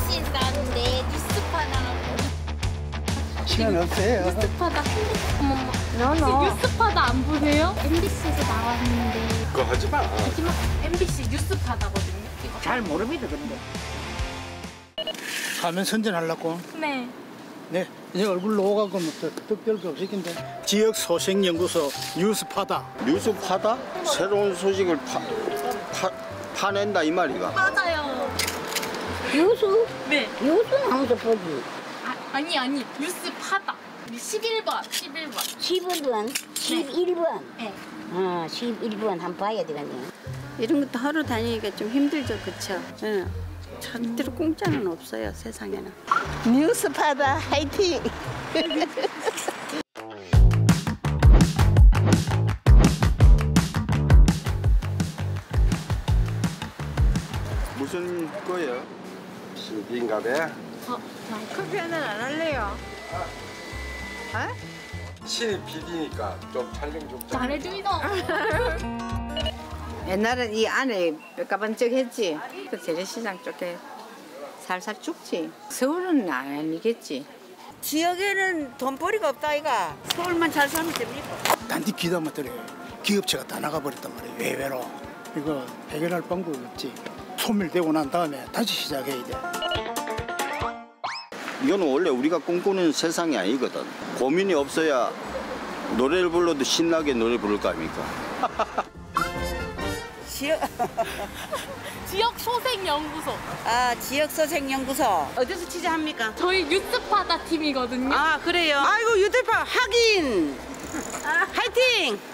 MBC에서 나왔는데 뉴스파다라고. 시간 없어요. 뉴스파다. 어머머. 뉴스파다 안 보세요? MBC에서 나왔는데. 그거 하지 마. 하지만 MBC 뉴스파다거든요. 이거. 잘 모릅니다, 근데. 가면 선전하려고. 네. 네, 이제 얼굴 녹아가고 떡될 게 없을 텐데. 지역 소식연구소 뉴스파다. 뉴스파다? 새로운 소식을 파낸다 이 말이가. 맞아요. 뉴스? 네. 뉴스는 항상 보지. 아니 뉴스파다. 11번. 11번? 11번? 네. 11번 한번 봐야 되겠네. 이런 것도 하루 다니기가 좀 힘들죠, 그쵸? 예. 절대로 공짜는 없어요, 세상에는. 뉴스파다 화이팅! 무슨 거예요? 신비인가 봐. 커피는 안 할래요. 신이 PD니까 좀 촬영 좀 잘해주이다. 옛날엔 이 안에 뼈가번쩍 했지. 그 재래시장 쪽에 살살 죽지. 서울은 아니겠지. 지역에는 돈벌이가 없다 이가. 서울만 잘 살면 됩니까? 단지 기다만 들어요. 기업체가 다 나가버렸단 말이에요. 외외로. 이거 해결할 방법이 없지. 소멸되고 난 다음에 다시 시작해야 돼. 이거는 원래 우리가 꿈꾸는 세상이 아니거든. 고민이 없어야 노래를 불러도 신나게 노래 부를 거 아닙니까? 지역 소생연구소. 지역 소생연구소. 어디서 취재합니까? 저희 뉴스파다 팀이거든요. 그래요? 아이고 유대파 하긴. 화이팅!